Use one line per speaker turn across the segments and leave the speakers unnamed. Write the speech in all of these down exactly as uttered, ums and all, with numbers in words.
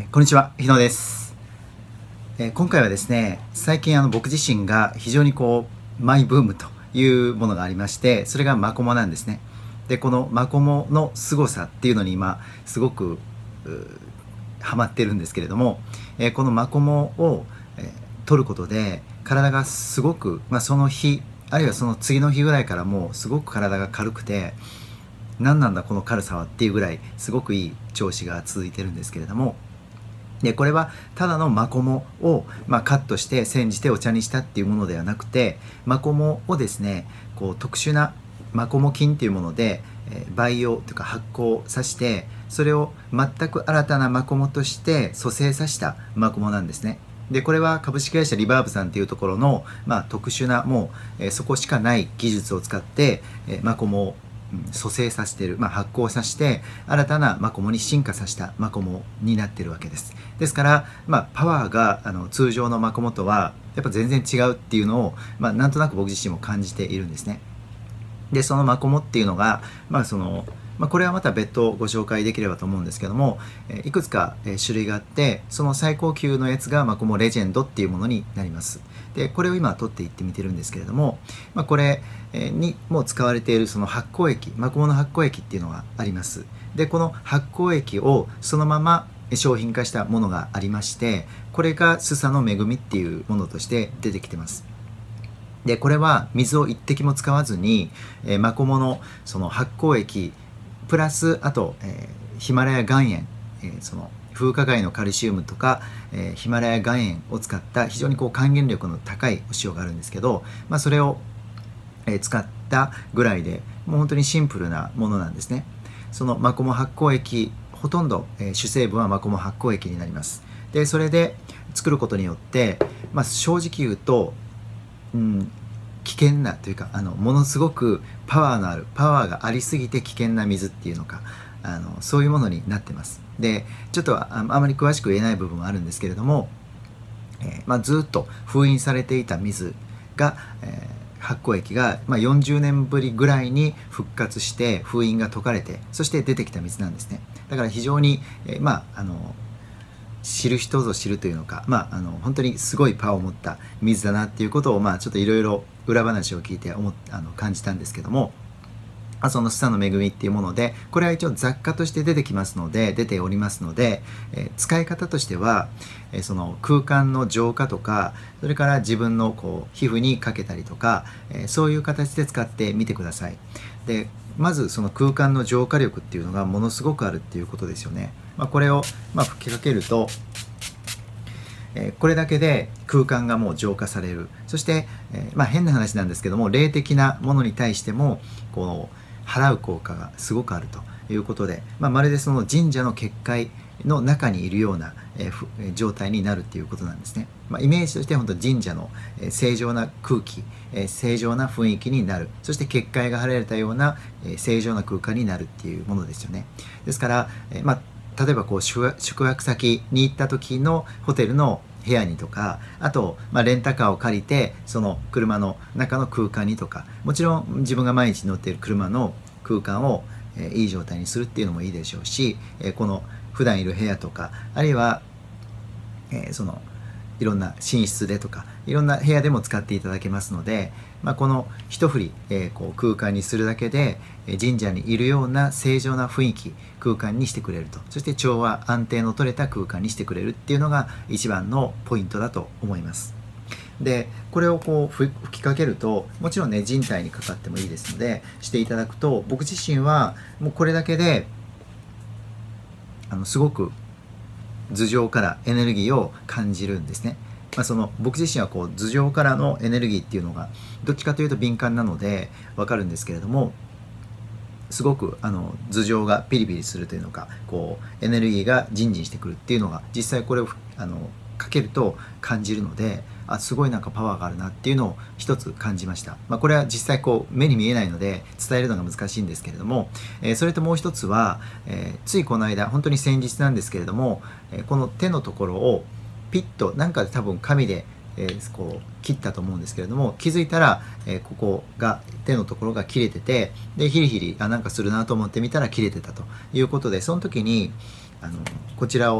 えーこんにちは、日野です。えー今回はですね、最近あの僕自身が非常にこうマイブームというものがありまして、それがマコモなんですね。で、このマコモの凄さっていうのに今すごくうーハマってるんですけれども、えーこのマコモを、えー取ることで体がすごく、まあ、その日あるいはその次の日ぐらいからもうすごく体が軽くて、何なんだこの軽さはっていうぐらいすごくいい調子が続いてるんですけれども、でこれはただのマコモを、まあ、カットして煎じてお茶にしたっていうものではなくて、マコモをですねこう特殊なマコモ菌っていうもので、えー培養というか発酵させて、それを全く新たなマコモとして蘇生させたマコモなんですね。でこれは株式会社リバーブさんっていうところの、まあ、特殊なもう、えーそこしかない技術を使って、えーマコモをうん蘇生させている、まあ、発酵させて新たなマコモに進化させたマコモになっているわけです。ですから、まあ、パワーがあの通常のマコモとはやっぱ全然違うっていうのを、まあ、なんとなく僕自身も感じているんですね。でそのマコモっていうのが、まあそのまあ、これはまた別途ご紹介できればと思うんですけども、えいくつかえ種類があって、その最高級のやつがマコモレジェンドっていうものになります。でこれを今取っていってみてるんですけれども、まあ、これえにも使われているその発酵液、マコモの発酵液っていうのがあります。でこの発酵液をそのまま商品化したものがありまして、これがスサの恵みっていうものとして出てきてます。でこれは水を一滴も使わずに、えーマコモのその発酵液プラスあと、えーヒマラヤ岩塩、えーその風化貝のカルシウムとか、えーヒマラヤ岩塩を使った非常にこう還元力の高いお塩があるんですけど、まあ、それを、えー使ったぐらいでもう本当にシンプルなものなんですね。そのマコモ発酵液ほとんど、えー主成分はマコモ発酵液になります。でそれで作ることによって、まあ、正直言うとうん、危険なというかあのものすごくパワーのあるパワーがありすぎて危険な水っていうのか、あのそういうものになってます。でちょっとああまり詳しく言えない部分はあるんですけれども、えーまあ、ずっと封印されていた水が、えー発酵液が、まあ、よんじゅうねんぶりぐらいに復活して封印が解かれて、そして出てきた水なんですね。だから非常に、えーまああの知る人ぞ知るというのか、まあ、あの本当にすごいパワーを持った水だなっていうことを、まあ、ちょっといろいろ裏話を聞いて思っあの感じたんですけども、あそのスサの恵みっていうもので、これは一応雑貨として出てきますので出ておりますので、えー使い方としては、えーその空間の浄化とか、それから自分のこう皮膚にかけたりとか、えーそういう形で使ってみてください。でまずその空間の浄化力っていうのがものすごくあるっていうことですよね。まあ、これをまあ吹きかけると、えーこれだけで空間がもう浄化される。そして、えーまあ、変な話なんですけども、霊的なものに対してもこう払う効果がすごくあるということで、まあ、まるでその神社の結界の中にいるような、えーふえー状態になるっていうことなんですね。まあ、イメージとして本当神社の、えー正常な空気、えー正常な雰囲気になる。そして結界が張られたような、えー正常な空間になるっていうものですよね。ですから、えーまあ、例えばこう宿宿泊先に行った時のホテルの部屋にとか、あと、まあ、レンタカーを借りてその車の中の空間にとか、もちろん自分が毎日乗っている車の空間を、えーいい状態にするっていうのもいいでしょうし、えーこの普段いる部屋とか、あるいは、えーそのいろんな寝室でとかいろんな部屋でも使っていただけますので、まあ、この一振り、えーこう空間にするだけで、えー神社にいるような正常な雰囲気空間にしてくれると、そして調和安定の取れた空間にしてくれるっていうのが一番のポイントだと思います。でこれをこう吹きかけると、もちろんね人体にかかってもいいですのでしていただくと、僕自身はもうこれだけであのすごく頭上からエネルギーを感じるんですね。まあ、その僕自身はこう頭上からのエネルギーっていうのがどっちかというと敏感なので分かるんですけれども、すごくあの頭上がピリピリするというのか、こうエネルギーがジンジンしてくるっていうのが実際これをあのかけると感じるので、あすごいなんかパワーがあるなっていうのを一つ感じました。まあ、これは実際こう目に見えないので伝えるのが難しいんですけれども、えーそれともう一つは、えーついこの間本当に先日なんですけれども、えーこの手のところをピッとなんか多分紙で、えーこう切ったと思うんですけれども、気づいたら、えーここが手のところが切れてて、でヒリヒリあなんかするなと思ってみたら切れてたということで、その時にあのこちらを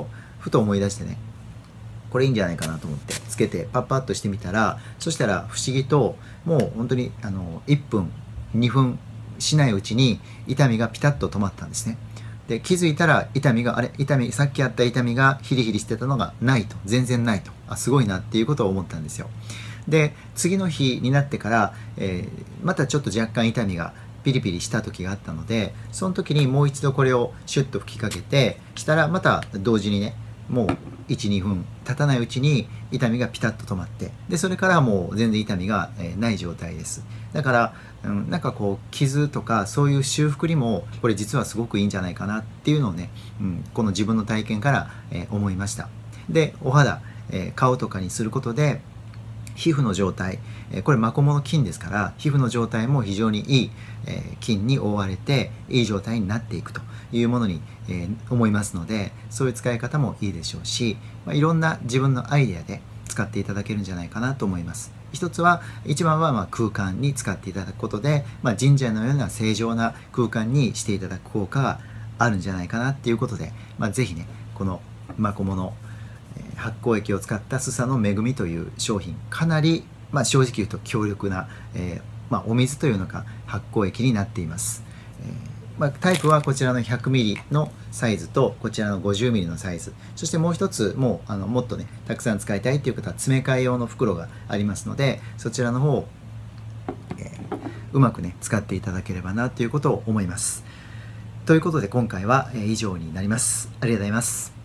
ふと思い出してね、これいいんじゃないかなと思ってつけてパッパッとしてみたら、そしたら不思議ともう本当にあのいっぷんにふんしないうちに痛みがピタッと止まったんですね。で気づいたら痛みがあれ痛みさっきあった痛みがヒリヒリしてたのがないと、全然ないと、あすごいなっていうことを思ったんですよ。で次の日になってから、えー、またちょっと若干痛みがピリピリした時があったので、その時にもう一度これをシュッと吹きかけてしたら、また同時にねもういちにふん経たないうちに痛みがピタッと止まって、でそれからもう全然痛みがない状態です。だから、うん、なんかこう傷とかそういう修復にもこれ実はすごくいいんじゃないかなっていうのをね、うん、この自分の体験から、えー、思いました。でお肌、えー、顔とかにすることで皮膚の状態、これマコモの菌ですから皮膚の状態も非常にいい菌に覆われていい状態になっていくというものに思いますので、そういう使い方もいいでしょうし、いろんな自分のアイデアで使っていただけるんじゃないかなと思います。一つは一番はまあ空間に使っていただくことで、まあ、神社のような正常な空間にしていただく効果があるんじゃないかなっていうことで、まあ、ぜひねこのマコモの発酵液を使ったスサの恵みという商品、かなり、まあ、正直言うと強力な、えーまあ、お水というのか発酵液になっています。えーまあ、タイプはこちらのひゃくミリのサイズとこちらのごじゅうミリのサイズ、そしてもう一つもうあのもっとねたくさん使いたいという方は詰め替え用の袋がありますので、そちらの方を、えー、うまくね使っていただければなということを思います。ということで今回は以上になります。ありがとうございます。